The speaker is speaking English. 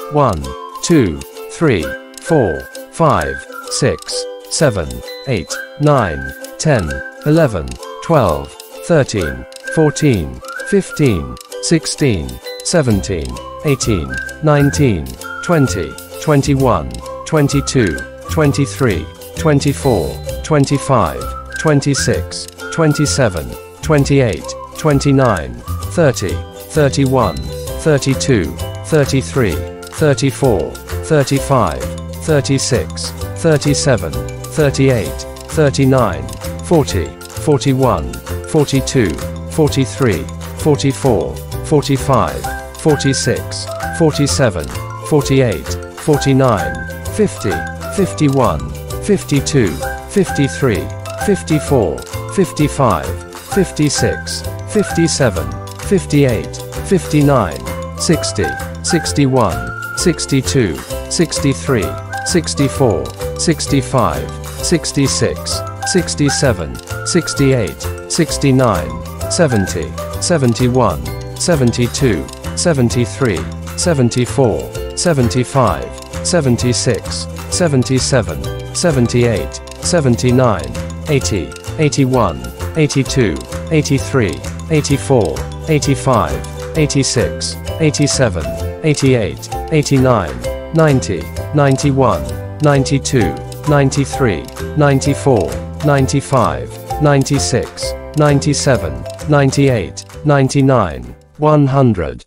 1, 2, 3, 4, 5, 6, 7, 8, 9, 10, 11, 12, 13, 14, 15, 16, 17, 18, 19, 20, 21, 22, 23, 24, 25, 26, 27, 28, 29, 30, 31, 32, 33, 34, 35, 36, 37, 38, 39, 40, 41, 42, 43, 44, 45, 46, 47, 48, 49, 50, 51, 52, 53, 54, 55, 56, 57, 58, 59, 60, 61, 62, 63, 64, 65, 66, 67, 68, 69, 70, 71, 72, 73, 74, 75, 76, 77, 78, 79, 80, 81, 82, 83, 84, 85, 86, 87, 88, 89, 90, 91, 92, 93, 94, 95, 96, 97, 98, 99, 100.